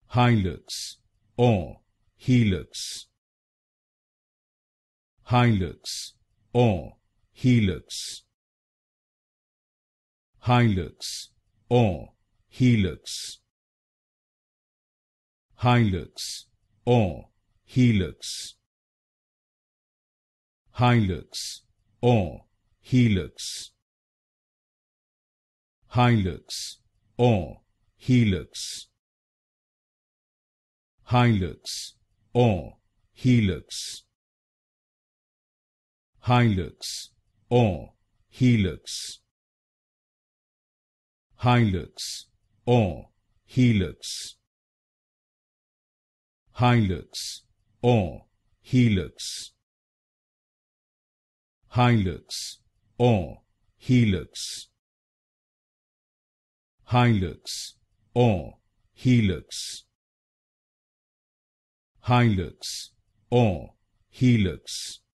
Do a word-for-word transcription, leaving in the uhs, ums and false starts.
Hilux or Helix. Hilux or Helix. Hilux or Helix. Hilux or Helix. Hilux or Helix. Hilux or Helix. Hilux or Helix. Hilux or Helix. Hilux or Helix. Hilux or Helix. Hilux or Helix. Hilux or Helix. Hilux or Helix.